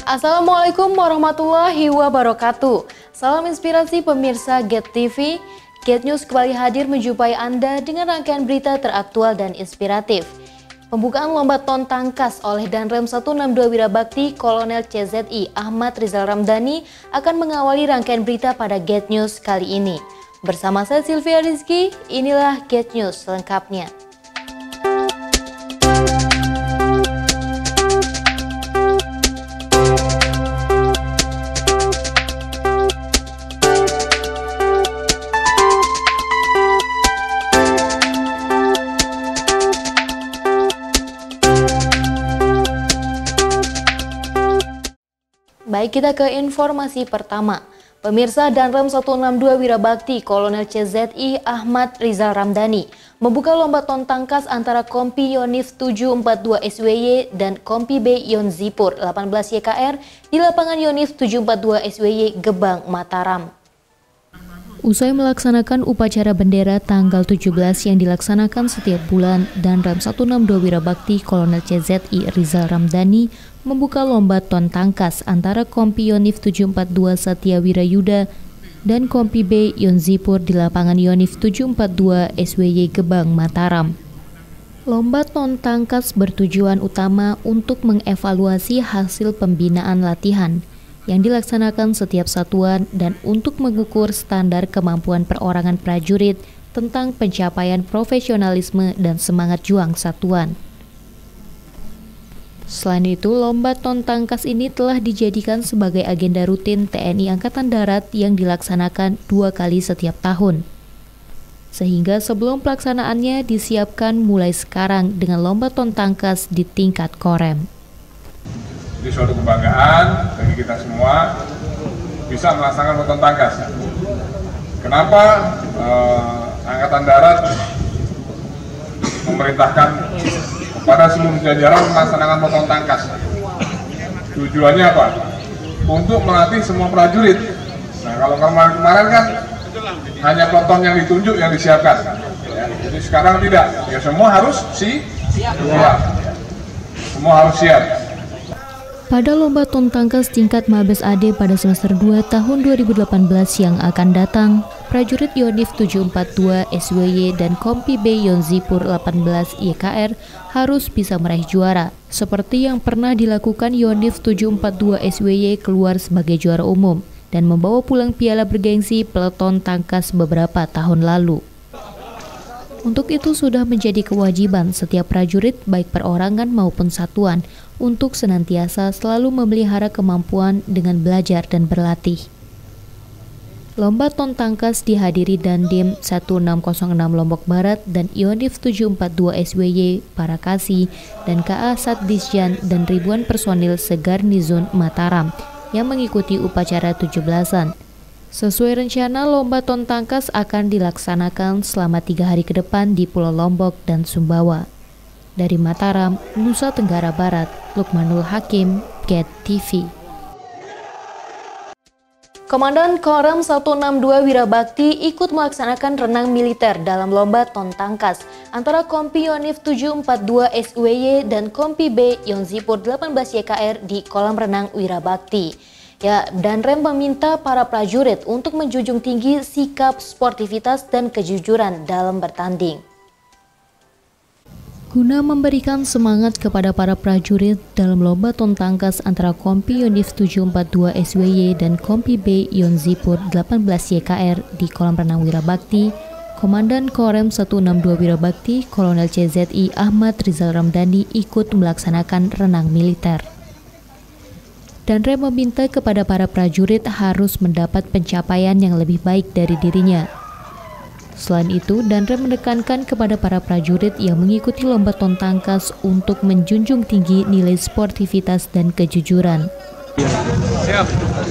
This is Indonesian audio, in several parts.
Assalamualaikum warahmatullahi wabarakatuh. Salam inspirasi pemirsa GET TV. GET News kembali hadir menjumpai Anda dengan rangkaian berita teraktual dan inspiratif. Pembukaan lomba ton tangkas oleh Danrem 162 Wirabakti Kolonel CZI Ahmad Rizal Ramdhani akan mengawali rangkaian berita pada GET News kali ini. Bersama saya Sylvia Rizky, inilah GET News selengkapnya. Baik, kita ke informasi pertama. Pemirsa, Danrem 162 Wirabakti Kolonel CZI Ahmad Rizal Ramdhani membuka lomba ton tangkas antara Kompi Yonif 742 SWY dan Kompi B Yonzipur 18 YKR di lapangan Yonif 742 SWY Gebang, Mataram. Usai melaksanakan upacara bendera tanggal 17 yang dilaksanakan setiap bulan, Danrem 162 Wirabakti Kolonel CZI Rizal Ramdhani membuka lomba ton tangkas antara Kompi Yonif 742 Satya Wirayuda dan Kompi B Yonzipur di lapangan Yonif 742 SWY Gebang, Mataram. Lomba ton tangkas bertujuan utama untuk mengevaluasi hasil pembinaan latihan yang dilaksanakan setiap satuan dan untuk mengukur standar kemampuan perorangan prajurit tentang pencapaian profesionalisme dan semangat juang satuan. Selain itu, lomba ton tangkas ini telah dijadikan sebagai agenda rutin TNI Angkatan Darat yang dilaksanakan 2 kali setiap tahun. Sehingga sebelum pelaksanaannya disiapkan mulai sekarang dengan lomba ton tangkas di tingkat Korem. Jadi suatu kebanggaan bagi kita semua bisa melaksanakan ton tangkas. Kenapa Angkatan Darat memerintahkan kepada seluruh jajaran melaksanakan ton tangkas? Tujuannya apa? Untuk melatih semua prajurit. Nah, kalau kemarin kan hanya peloton yang ditunjuk yang disiapkan. Ya, jadi sekarang tidak. Ya semua harus siap. Semua harus siap. Pada lomba ton tangkas tingkat Mabes AD pada semester 2 tahun 2018 yang akan datang, prajurit Yonif 742 SWY dan Kompi B Yonzipur 18 YKR harus bisa meraih juara, seperti yang pernah dilakukan Yonif 742 SWY keluar sebagai juara umum dan membawa pulang piala bergengsi peleton tangkas beberapa tahun lalu. Untuk itu sudah menjadi kewajiban setiap prajurit baik perorangan maupun satuan untuk senantiasa selalu memelihara kemampuan dengan belajar dan berlatih. Lomba ton tangkas dihadiri Dandim 1606 Lombok Barat dan Yonif 742 SWY Parakasi dan KA Satdisjan dan ribuan personil Segarnizon Mataram yang mengikuti upacara 17-an. Sesuai rencana, lomba ton tangkas akan dilaksanakan selama 3 hari ke depan di Pulau Lombok dan Sumbawa. Dari Mataram, Nusa Tenggara Barat, Lukmanul Hakim, GET TV. Komandan Korem 162 Wirabakti ikut melaksanakan renang militer dalam lomba ton tangkas antara Kompi Yonif 742 SWY dan Kompi B Yonzipur 18 YKR di kolam renang Wirabakti. Ya, Danrem meminta para prajurit untuk menjunjung tinggi sikap sportivitas dan kejujuran dalam bertanding. Guna memberikan semangat kepada para prajurit dalam lomba ton tangkas antara Kompi Yonif 742 SWY dan Kompi B Yonzipur 18 YKR di kolam renang Wirabakti, Komandan Korem 162 Wirabakti Kolonel CZI Ahmad Rizal Ramdhani ikut melaksanakan renang militer. Danrem meminta kepada para prajurit harus mendapat pencapaian yang lebih baik dari dirinya. Selain itu, Danrem menekankan kepada para prajurit yang mengikuti lomba ton tangkas untuk menjunjung tinggi nilai sportivitas dan kejujuran. Siap.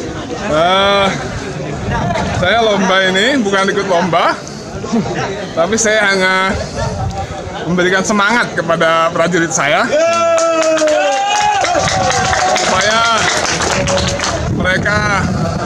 Saya lomba ini bukan ikut lomba, tapi saya hanya memberikan semangat kepada prajurit saya supaya mereka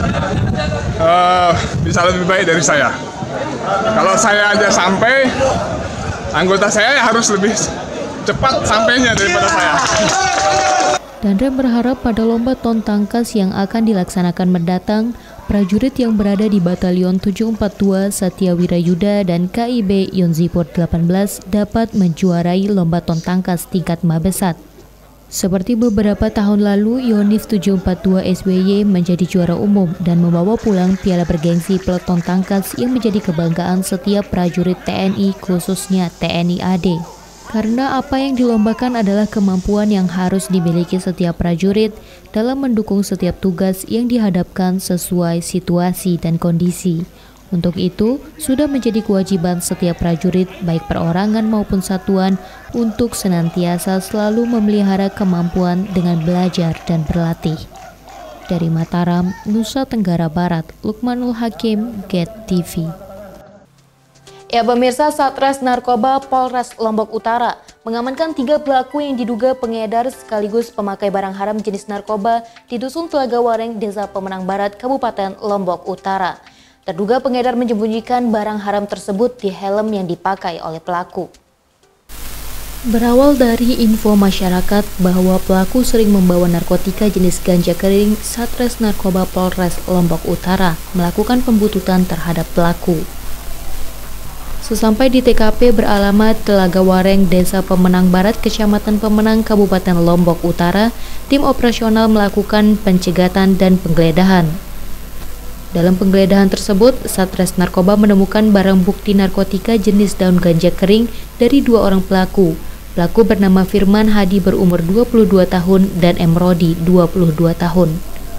bisa lebih baik dari saya. Kalau saya aja sampai, anggota saya harus lebih cepat sampainya daripada saya. Dandra berharap pada lomba ton tangkas yang akan dilaksanakan mendatang, prajurit yang berada di Batalion 742 Satya Wirayuda dan KIB Yonzipur 18 dapat menjuarai lomba ton tangkas tingkat Mabesat. Seperti beberapa tahun lalu, Yonif 742 SWY menjadi juara umum dan membawa pulang piala bergengsi peleton tangkas yang menjadi kebanggaan setiap prajurit TNI, khususnya TNI AD. Karena apa yang dilombakan adalah kemampuan yang harus dimiliki setiap prajurit dalam mendukung setiap tugas yang dihadapkan sesuai situasi dan kondisi. Untuk itu, sudah menjadi kewajiban setiap prajurit, baik perorangan maupun satuan, untuk senantiasa selalu memelihara kemampuan dengan belajar dan berlatih. Dari Mataram, Nusa Tenggara Barat, Lukmanul Hakim, GET TV. Ya, pemirsa, Satres Narkoba Polres Lombok Utara mengamankan 3 pelaku yang diduga pengedar sekaligus pemakai barang haram jenis narkoba di Dusun Telaga Wareng, Desa Pemenang Barat, Kabupaten Lombok Utara. Terduga pengedar menyembunyikan barang haram tersebut di helm yang dipakai oleh pelaku. Berawal dari info masyarakat bahwa pelaku sering membawa narkotika jenis ganja kering, Satres Narkoba Polres Lombok Utara melakukan pembuntutan terhadap pelaku. Sesampai di TKP beralamat Telaga Wareng, Desa Pemenang Barat, Kecamatan Pemenang, Kabupaten Lombok Utara, tim operasional melakukan pencegatan dan penggeledahan. Dalam penggeledahan tersebut, Satres Narkoba menemukan barang bukti narkotika jenis daun ganja kering dari 2 orang pelaku. Pelaku bernama Firman Hadi berumur 22 tahun dan Emrodi 22 tahun.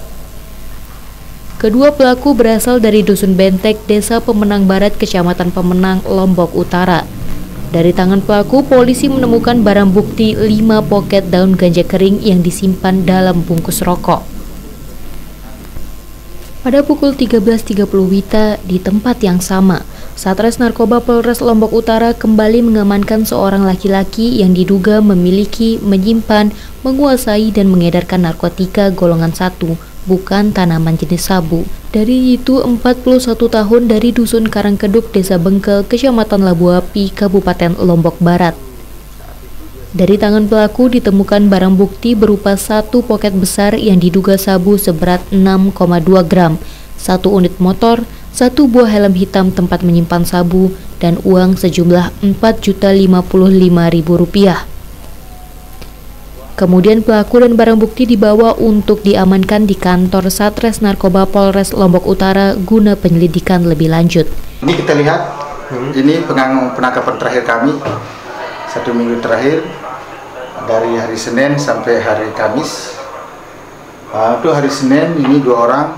Kedua pelaku berasal dari Dusun Bentek, Desa Pemenang Barat, Kecamatan Pemenang, Lombok Utara. Dari tangan pelaku, polisi menemukan barang bukti 5 poket daun ganja kering yang disimpan dalam bungkus rokok. Pada pukul 13.30 WITA di tempat yang sama, Satres Narkoba Polres Lombok Utara kembali mengamankan seorang laki-laki yang diduga memiliki, menyimpan, menguasai dan mengedarkan narkotika golongan 1, bukan tanaman jenis sabu. Dari itu 41 tahun dari Dusun Karangkeduk, Desa Bengkel, Kecamatan Labu Api, Kabupaten Lombok Barat. Dari tangan pelaku ditemukan barang bukti berupa 1 poket besar yang diduga sabu seberat 6,2 gram, 1 unit motor, 1 buah helm hitam tempat menyimpan sabu, dan uang sejumlah Rp4.055.000. Kemudian pelaku dan barang bukti dibawa untuk diamankan di kantor Satres Narkoba Polres Lombok Utara guna penyelidikan lebih lanjut. Ini kita lihat, ini penangkapan terakhir kami 1 minggu terakhir dari hari Senin sampai hari Kamis. Itu hari Senin ini 2 orang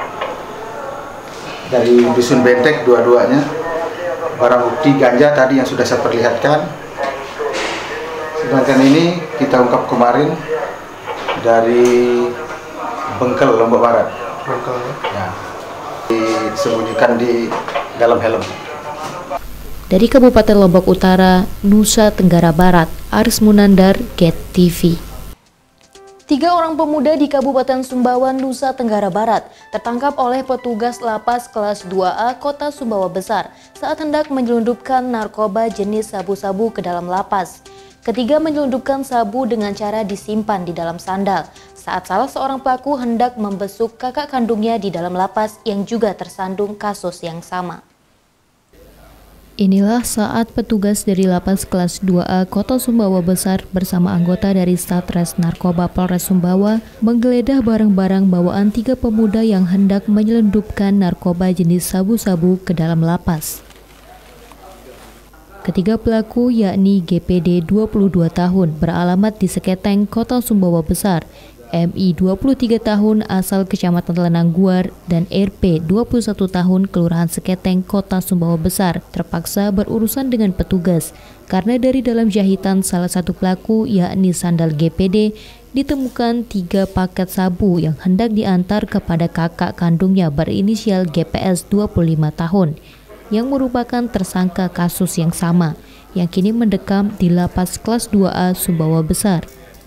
dari Dusun Bentek, dua-duanya. Barang bukti ganja tadi yang sudah saya perlihatkan. Sedangkan ini kita ungkap kemarin dari Bengkel, Lombok Barat. Ya, disembunyikan di dalam helm. Dari Kabupaten Lombok Utara, Nusa Tenggara Barat, Aris Munandar, GET TV. 3 orang pemuda di Kabupaten Sumbawa, Nusa Tenggara Barat tertangkap oleh petugas lapas kelas 2A Kota Sumbawa Besar saat hendak menyelundupkan narkoba jenis sabu-sabu ke dalam lapas. Ketiga menyelundupkan sabu dengan cara disimpan di dalam sandal saat salah seorang pelaku hendak membesuk kakak kandungnya di dalam lapas yang juga tersandung kasus yang sama. Inilah saat petugas dari Lapas Kelas 2A Kota Sumbawa Besar bersama anggota dari Satres Narkoba Polres Sumbawa menggeledah barang-barang bawaan 3 pemuda yang hendak menyelundupkan narkoba jenis sabu-sabu ke dalam lapas. Ketiga pelaku yakni GPD 22 tahun beralamat di Seketeng, Kota Sumbawa Besar, MI 23 tahun asal Kecamatan Lenangguar, dan RP 21 tahun Kelurahan Seketeng, Kota Sumbawa Besar terpaksa berurusan dengan petugas karena dari dalam jahitan salah satu pelaku yakni sandal GPD ditemukan 3 paket sabu yang hendak diantar kepada kakak kandungnya berinisial GPS 25 tahun yang merupakan tersangka kasus yang sama yang kini mendekam di Lapas Kelas 2A Sumbawa Besar.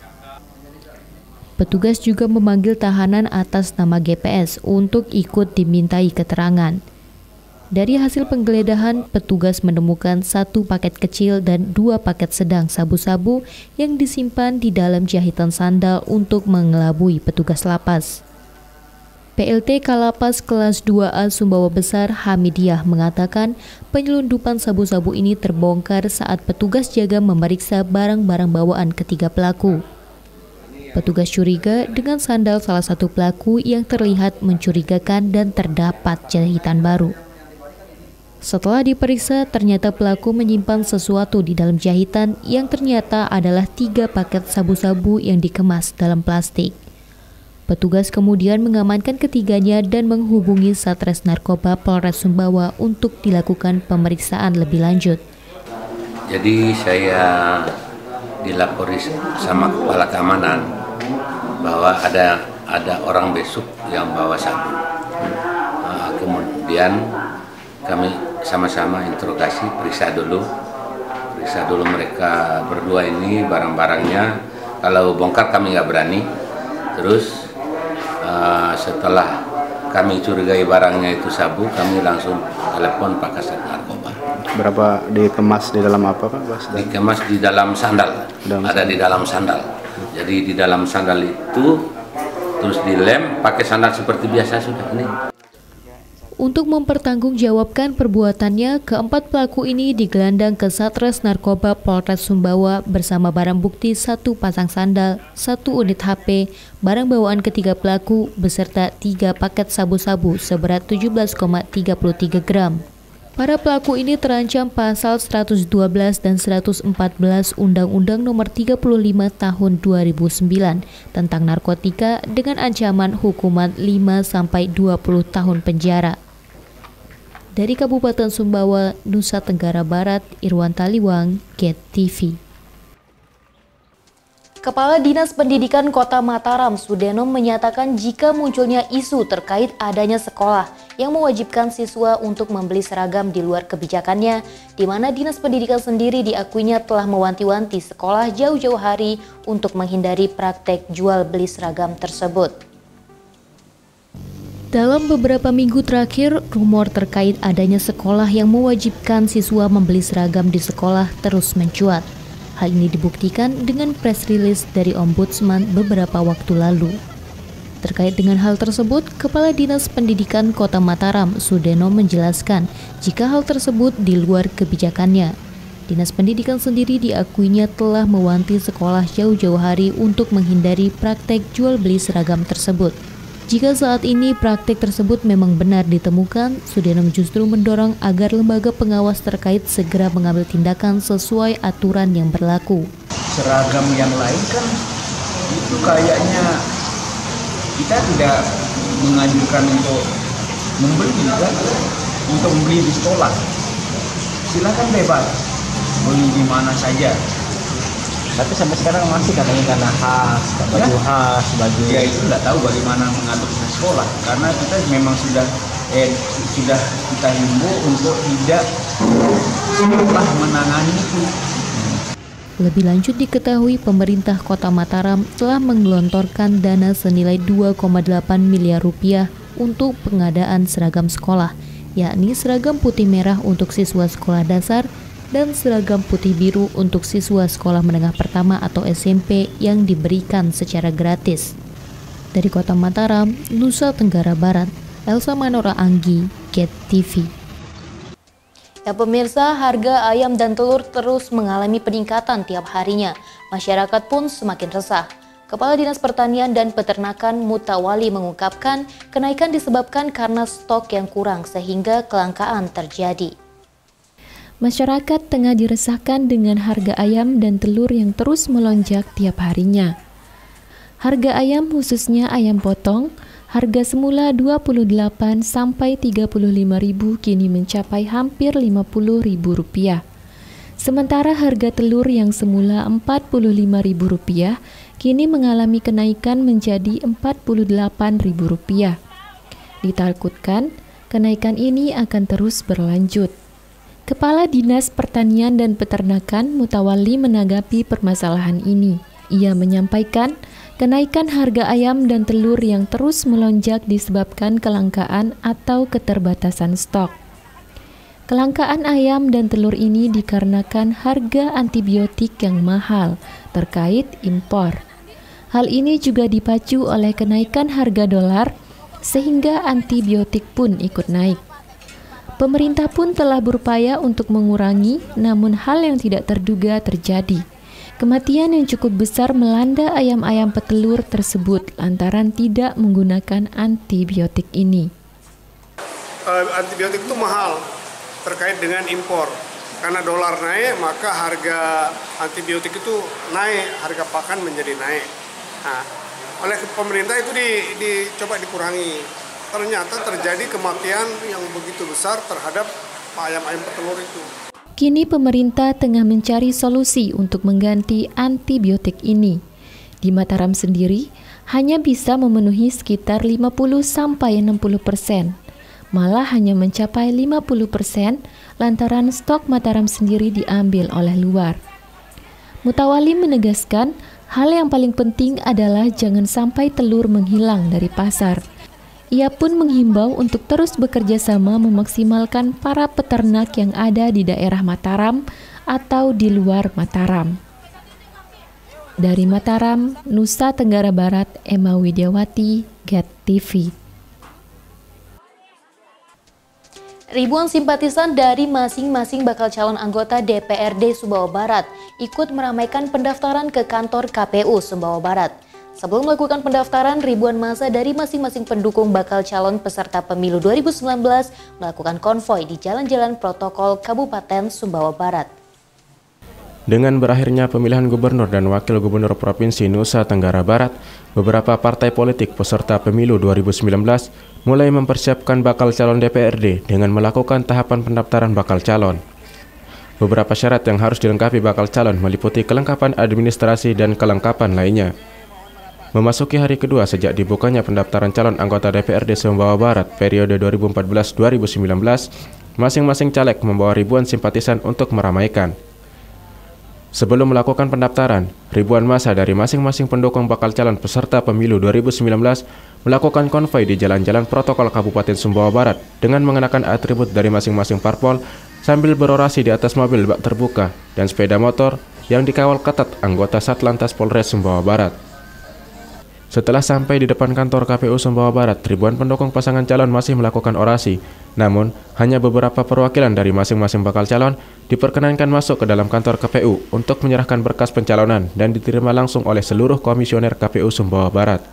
Petugas juga memanggil tahanan atas nama GPS untuk ikut dimintai keterangan. Dari hasil penggeledahan, petugas menemukan 1 paket kecil dan 2 paket sedang sabu-sabu yang disimpan di dalam jahitan sandal untuk mengelabui petugas lapas. PLT Kalapas kelas 2A Sumbawa Besar Hamidiyah mengatakan penyelundupan sabu-sabu ini terbongkar saat petugas jaga memeriksa barang-barang bawaan ketiga pelaku. Petugas curiga dengan sandal salah satu pelaku yang terlihat mencurigakan dan terdapat jahitan baru. Setelah diperiksa, ternyata pelaku menyimpan sesuatu di dalam jahitan yang ternyata adalah 3 paket sabu-sabu yang dikemas dalam plastik. Petugas kemudian mengamankan ketiganya dan menghubungi Satres Narkoba Polres Sumbawa untuk dilakukan pemeriksaan lebih lanjut. Jadi saya dilapori sama kepala keamanan bahwa ada orang besuk yang bawa sabu. Kemudian kami sama-sama interogasi, periksa dulu mereka berdua ini barang-barangnya. Kalau bongkar kami nggak berani. Terus setelah kami curigai barangnya itu sabu, kami langsung telepon Pak Kasat Narkoba. Berapa dikemas di dalam apa, Pak? Dikemas di dalam sandal. Ada di dalam sandal. Jadi di dalam sandal itu terus dilem pakai sandal seperti biasa sudah ini. Untuk mempertanggungjawabkan perbuatannya, keempat pelaku ini digelandang ke Satres Narkoba Polres Sumbawa bersama barang bukti 1 pasang sandal, 1 unit HP, barang bawaan ketiga pelaku, beserta 3 paket sabu-sabu seberat 17,33 gram. Para pelaku ini terancam pasal 112 dan 114 Undang-Undang Nomor 35 Tahun 2009 tentang narkotika dengan ancaman hukuman 5-20 tahun penjara. Dari Kabupaten Sumbawa, Nusa Tenggara Barat, Irwan Taliwang, GET TV. Kepala Dinas Pendidikan Kota Mataram, Sudeno, menyatakan jika munculnya isu terkait adanya sekolah yang mewajibkan siswa untuk membeli seragam di luar kebijakannya, di mana Dinas Pendidikan sendiri diakuinya telah mewanti-wanti sekolah jauh-jauh hari untuk menghindari praktek jual beli seragam tersebut. Dalam beberapa minggu terakhir, rumor terkait adanya sekolah yang mewajibkan siswa membeli seragam di sekolah terus mencuat. Hal ini dibuktikan dengan press release dari Ombudsman beberapa waktu lalu. Terkait dengan hal tersebut, Kepala Dinas Pendidikan Kota Mataram, Sudeno, menjelaskan jika hal tersebut di luar kebijakannya. Dinas Pendidikan sendiri diakuinya telah mewanti sekolah jauh-jauh hari untuk menghindari praktek jual beli seragam tersebut. Jika saat ini praktik tersebut memang benar ditemukan, Sudeno justru mendorong agar lembaga pengawas terkait segera mengambil tindakan sesuai aturan yang berlaku. Seragam yang lain kan itu kayaknya kita tidak menganjurkan untuk membeli kan, untuk membeli di sekolah. Silakan bebas beli di mana saja. Tapi sampai sekarang masih katanya karena khas, baju khas, baju. Ya itu nggak tahu bagaimana mengaturnya sekolah, karena kita memang sudah kita himbau untuk tidak sekolah menangani itu. Lebih lanjut diketahui pemerintah Kota Mataram telah menggelontorkan dana senilai 2,8 miliar rupiah untuk pengadaan seragam sekolah, yakni seragam putih merah untuk siswa sekolah dasar dan seragam putih biru untuk siswa sekolah menengah pertama atau SMP yang diberikan secara gratis. Dari Kota Mataram, Nusa Tenggara Barat, Elsa Manora Anggi, GET TV. Ya pemirsa, harga ayam dan telur terus mengalami peningkatan tiap harinya. Masyarakat pun semakin resah. Kepala Dinas Pertanian dan Peternakan Mutawali mengungkapkan kenaikan disebabkan karena stok yang kurang sehingga kelangkaan terjadi. Masyarakat tengah diresahkan dengan harga ayam dan telur yang terus melonjak tiap harinya. Harga ayam khususnya ayam potong, harga semula Rp28 sampai Rp35.000 kini mencapai hampir Rp50.000. Sementara harga telur yang semula Rp45.000 kini mengalami kenaikan menjadi Rp48.000. Ditakutkan, kenaikan ini akan terus berlanjut. Kepala Dinas Pertanian dan Peternakan Mutawali menanggapi permasalahan ini. Ia menyampaikan, kenaikan harga ayam dan telur yang terus melonjak disebabkan kelangkaan atau keterbatasan stok. Kelangkaan ayam dan telur ini dikarenakan harga antibiotik yang mahal terkait impor. Hal ini juga dipacu oleh kenaikan harga dolar sehingga antibiotik pun ikut naik. Pemerintah pun telah berupaya untuk mengurangi, namun hal yang tidak terduga terjadi. Kematian yang cukup besar melanda ayam-ayam petelur tersebut lantaran tidak menggunakan antibiotik ini. Antibiotik itu mahal terkait dengan impor. Karena dolar naik, maka harga antibiotik itu naik, harga pakan menjadi naik. Nah, oleh pemerintah itu dicoba dikurangi. Ternyata terjadi kematian yang begitu besar terhadap ayam-ayam petelur itu. Kini pemerintah tengah mencari solusi untuk mengganti antibiotik ini. Di Mataram sendiri, hanya bisa memenuhi sekitar 50-60%. Malah hanya mencapai 50% lantaran stok Mataram sendiri diambil oleh luar. Mutawali menegaskan, hal yang paling penting adalah jangan sampai telur menghilang dari pasar. Ia pun menghimbau untuk terus bekerja sama memaksimalkan para peternak yang ada di daerah Mataram atau di luar Mataram. Dari Mataram, Nusa Tenggara Barat, Emma Widiawati, GET TV. Ribuan simpatisan dari masing-masing bakal calon anggota DPRD Sumbawa Barat ikut meramaikan pendaftaran ke kantor KPU Sumbawa Barat. Sebelum melakukan pendaftaran, ribuan massa dari masing-masing pendukung bakal calon peserta pemilu 2019 melakukan konvoi di jalan-jalan protokol Kabupaten Sumbawa Barat. Dengan berakhirnya pemilihan gubernur dan wakil gubernur Provinsi Nusa Tenggara Barat, beberapa partai politik peserta pemilu 2019 mulai mempersiapkan bakal calon DPRD dengan melakukan tahapan pendaftaran bakal calon. Beberapa syarat yang harus dilengkapi bakal calon meliputi kelengkapan administrasi dan kelengkapan lainnya. Memasuki hari kedua sejak dibukanya pendaftaran calon anggota DPRD Sumbawa Barat periode 2014-2019, masing-masing caleg membawa ribuan simpatisan untuk meramaikan. Sebelum melakukan pendaftaran, ribuan massa dari masing-masing pendukung bakal calon peserta pemilu 2019 melakukan konvoi di jalan-jalan protokol Kabupaten Sumbawa Barat dengan mengenakan atribut dari masing-masing parpol sambil berorasi di atas mobil bak terbuka dan sepeda motor yang dikawal ketat anggota Satlantas Polres Sumbawa Barat. Setelah sampai di depan kantor KPU Sumbawa Barat, ribuan pendukung pasangan calon masih melakukan orasi. Namun, hanya beberapa perwakilan dari masing-masing bakal calon diperkenankan masuk ke dalam kantor KPU untuk menyerahkan berkas pencalonan dan diterima langsung oleh seluruh komisioner KPU Sumbawa Barat.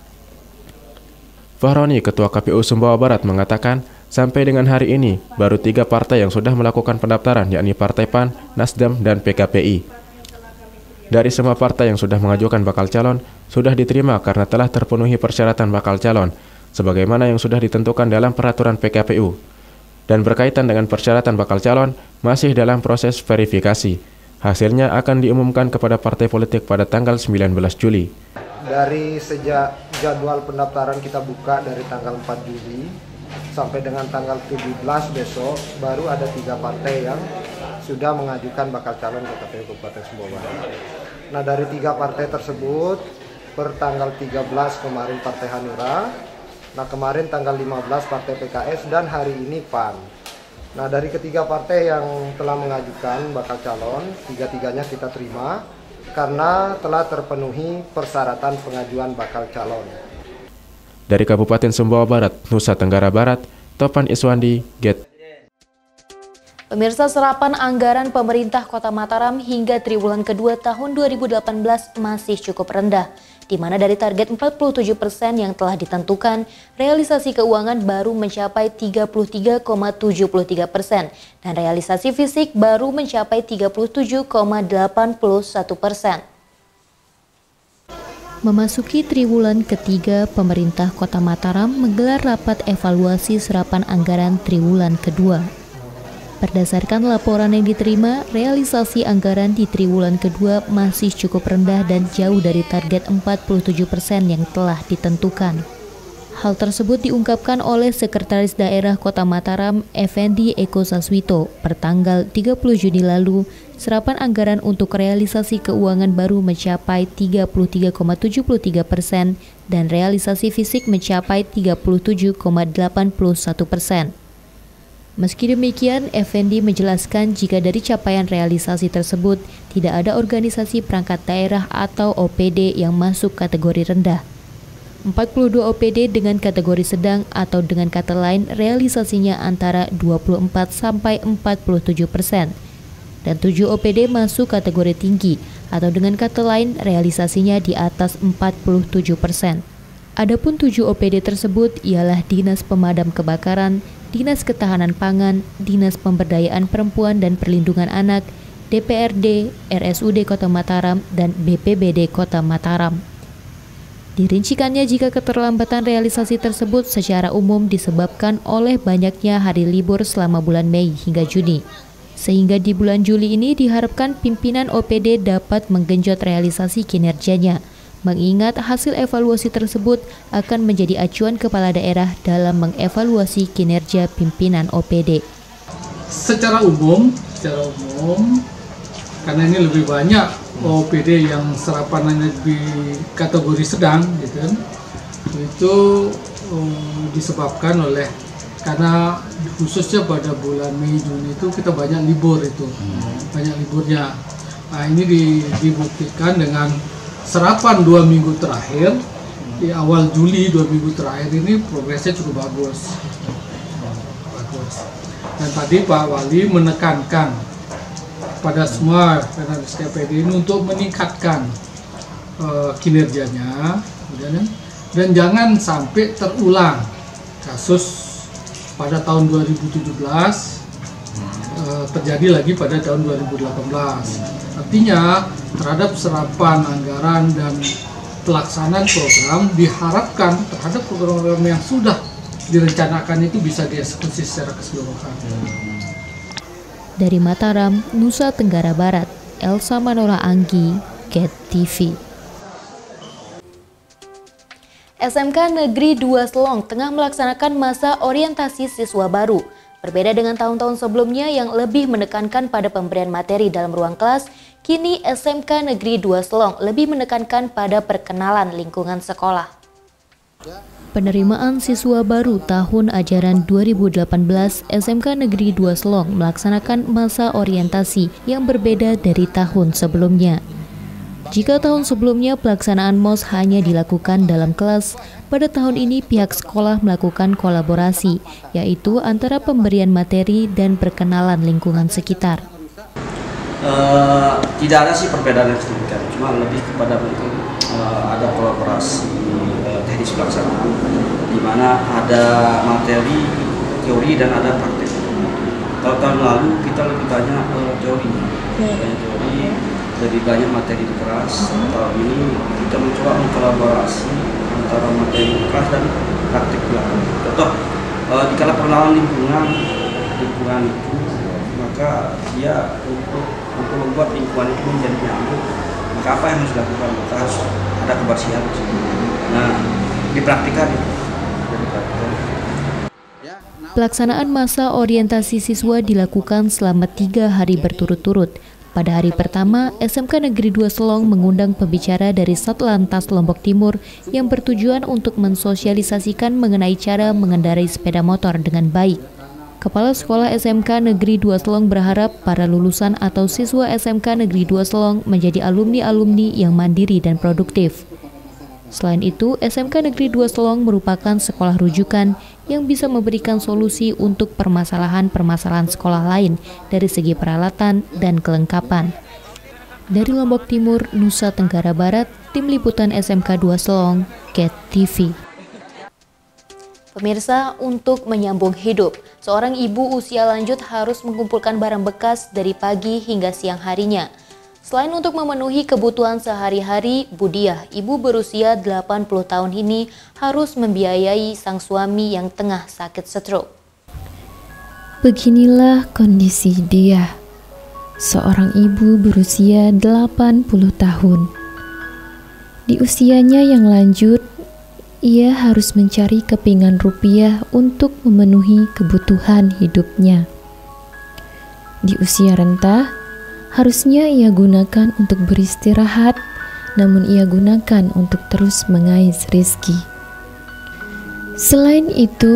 Fahroni, Ketua KPU Sumbawa Barat, mengatakan sampai dengan hari ini baru 3 partai yang sudah melakukan pendaftaran, yakni Partai PAN, Nasdem, dan PKPI. Dari semua partai yang sudah mengajukan bakal calon, sudah diterima karena telah terpenuhi persyaratan bakal calon, sebagaimana yang sudah ditentukan dalam peraturan PKPU. Dan berkaitan dengan persyaratan bakal calon, masih dalam proses verifikasi. Hasilnya akan diumumkan kepada partai politik pada tanggal 19 Juli. Dari sejak jadwal pendaftaran kita buka dari tanggal 4 Juli sampai dengan tanggal 17 besok, baru ada 3 partai yang sudah mengajukan bakal calon ke KPU Kabupaten Sumbawa Barat. Nah, dari 3 partai tersebut, per tanggal 13 kemarin Partai Hanura, nah kemarin tanggal 15 Partai PKS, dan hari ini PAN. Nah, dari ketiga partai yang telah mengajukan bakal calon, 3-tiganya kita terima karena telah terpenuhi persyaratan pengajuan bakal calon. Dari Kabupaten Sumbawa Barat, Nusa Tenggara Barat, Topan Iswandi, GET. Pemirsa, serapan anggaran pemerintah Kota Mataram hingga triwulan kedua tahun 2018 masih cukup rendah, di mana dari target 47% yang telah ditentukan, realisasi keuangan baru mencapai 33,73% dan realisasi fisik baru mencapai 37,81%. Memasuki triwulan ketiga, pemerintah Kota Mataram menggelar rapat evaluasi serapan anggaran triwulan kedua. Berdasarkan laporan yang diterima, realisasi anggaran di triwulan kedua masih cukup rendah dan jauh dari target 47% yang telah ditentukan. Hal tersebut diungkapkan oleh Sekretaris Daerah Kota Mataram, Effendi Eko Saswito, pertanggal 30 Juni lalu. Serapan anggaran untuk realisasi keuangan baru mencapai 33,73% dan realisasi fisik mencapai 37,81%. Meski demikian, Effendi menjelaskan jika dari capaian realisasi tersebut tidak ada organisasi perangkat daerah atau OPD yang masuk kategori rendah. 42 OPD dengan kategori sedang atau dengan kata lain realisasinya antara 24-47%. Dan 7 OPD masuk kategori tinggi atau dengan kata lain realisasinya di atas 47%. Adapun 7 OPD tersebut ialah Dinas Pemadam Kebakaran, Dinas Ketahanan Pangan, Dinas Pemberdayaan Perempuan dan Perlindungan Anak, DPRD, RSUD Kota Mataram, dan BPBD Kota Mataram. Dirincikannya jika keterlambatan realisasi tersebut secara umum disebabkan oleh banyaknya hari libur selama bulan Mei hingga Juni. Sehingga di bulan Juli ini diharapkan pimpinan OPD dapat menggenjot realisasi kinerjanya, mengingat hasil evaluasi tersebut akan menjadi acuan kepala daerah dalam mengevaluasi kinerja pimpinan OPD. Secara umum, karena ini lebih banyak OPD yang serapanannya di kategori sedang, gitu kan, itu disebabkan oleh karena khususnya pada bulan Mei Juni itu kita banyak libur banyak liburnya. Nah, ini dibuktikan dengan serapan 2 minggu terakhir, di awal Juli 2 minggu terakhir ini progresnya cukup bagus. Dan tadi Pak Wali menekankan pada semua PNS KPD ini untuk meningkatkan kinerjanya, dan jangan sampai terulang kasus pada tahun 2017 terjadi lagi pada tahun 2018. Artinya terhadap serapan anggaran dan pelaksanaan program diharapkan terhadap program-program yang sudah direncanakan itu bisa dieksekusi secara keseluruhan. Dari Mataram, Nusa Tenggara Barat, Elsa Manola Anggi, GET TV. SMK Negeri 2 Selong tengah melaksanakan masa orientasi siswa baru. Berbeda dengan tahun-tahun sebelumnya yang lebih menekankan pada pemberian materi dalam ruang kelas, kini SMK Negeri 2 Selong lebih menekankan pada perkenalan lingkungan sekolah. Penerimaan siswa baru tahun ajaran 2018 SMK Negeri 2 Selong melaksanakan masa orientasi yang berbeda dari tahun sebelumnya. Jika tahun sebelumnya pelaksanaan MOS hanya dilakukan dalam kelas, pada tahun ini pihak sekolah melakukan kolaborasi, yaitu antara pemberian materi dan perkenalan lingkungan sekitar. Tidak ada sih perbedaan yang signifikan, cuma lebih kepada mungkin ada kolaborasi teknis pelaksanaan, di mana ada materi teori dan ada praktek. Kalau tahun lalu kita lebih banyak teori, lebih banyak materi di kelas. Tahun ini kita mencoba mengkolaborasi antara materi di kelas dan praktik di belakang. Contoh, di kala pengenalan lingkungan itu, maka dia untuk membuat lingkungan itu menjadi nyaman, maka apa yang harus dilakukan? Maka harus ada kebersihan. Nah, dipraktikkan itu. Pelaksanaan masa orientasi siswa dilakukan selama 3 hari berturut-turut. Pada hari pertama, SMK Negeri 2 Selong mengundang pembicara dari Satlantas Lombok Timur yang bertujuan untuk mensosialisasikan mengenai cara mengendarai sepeda motor dengan baik. Kepala Sekolah SMK Negeri 2 Selong berharap para lulusan atau siswa SMK Negeri 2 Selong menjadi alumni-alumni yang mandiri dan produktif. Selain itu, SMK Negeri 2 Selong merupakan sekolah rujukan yang bisa memberikan solusi untuk permasalahan-permasalahan sekolah lain dari segi peralatan dan kelengkapan. Dari Lombok Timur, Nusa Tenggara Barat, Tim Liputan SMK 2 Selong, GET TV. Pemirsa, untuk menyambung hidup, seorang ibu usia lanjut harus mengumpulkan barang bekas dari pagi hingga siang harinya. Selain untuk memenuhi kebutuhan sehari-hari, Budiah, ibu berusia 80 tahun ini harus membiayai sang suami yang tengah sakit stroke. Beginilah kondisi dia, seorang ibu berusia 80 tahun. Di usianya yang lanjut, ia harus mencari kepingan rupiah untuk memenuhi kebutuhan hidupnya. Di usia renta, harusnya ia gunakan untuk beristirahat, namun ia gunakan untuk terus mengais rezeki. Selain itu,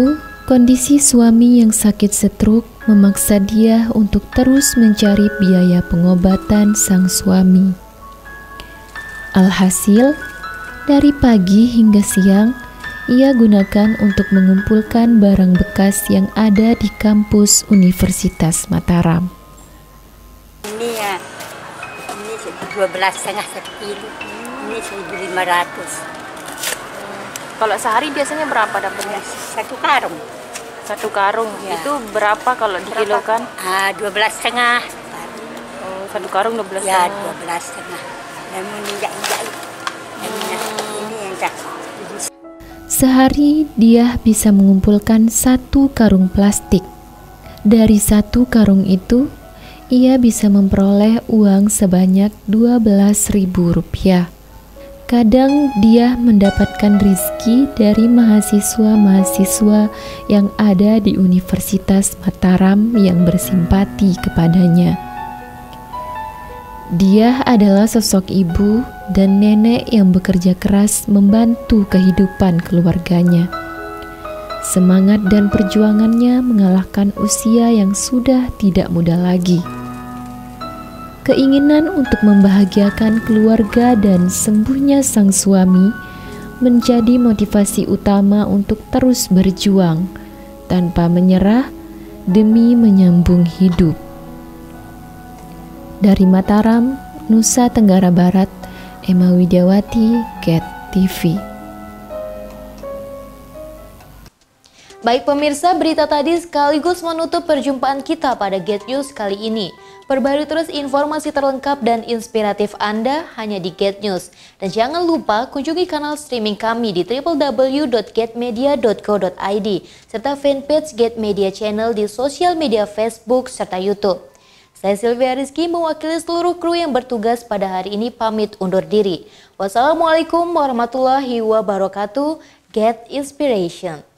Kondisi suami yang sakit stroke memaksa dia untuk terus mencari biaya pengobatan sang suami. Alhasil, dari pagi hingga siang, ia gunakan untuk mengumpulkan barang bekas yang ada di kampus Universitas Mataram. Ini ya, ini 12,5 sekilo, ini 1.500. Kalau sehari biasanya berapa dapatnya? 1 karung. 1 karung, ya. Itu berapa kalau dikilokan? 12,5. 1 karung 12,5. Ya, 12,5. Dan menginjak-injak ini yang tak. Sehari dia bisa mengumpulkan 1 karung plastik. Dari 1 karung itu, ia bisa memperoleh uang sebanyak Rp12.000. Kadang dia mendapatkan rizki dari mahasiswa-mahasiswa yang ada di Universitas Mataram yang bersimpati kepadanya. Dia adalah sosok ibu dan nenek yang bekerja keras membantu kehidupan keluarganya. Semangat dan perjuangannya mengalahkan usia yang sudah tidak muda lagi. Keinginan untuk membahagiakan keluarga dan sembuhnya sang suami menjadi motivasi utama untuk terus berjuang tanpa menyerah demi menyambung hidup. Dari Mataram, Nusa Tenggara Barat, Emma Widiawati, GET TV. Baik pemirsa, berita tadi sekaligus menutup perjumpaan kita pada GET News kali ini. Perbarui terus informasi terlengkap dan inspiratif Anda hanya di GET News. Dan jangan lupa kunjungi kanal streaming kami di www.getmedia.co.id serta fanpage GET Media Channel di sosial media Facebook serta YouTube. Saya Sylvia Rizky mewakili seluruh kru yang bertugas pada hari ini pamit undur diri. Wassalamualaikum warahmatullahi wabarakatuh. GET Inspiration.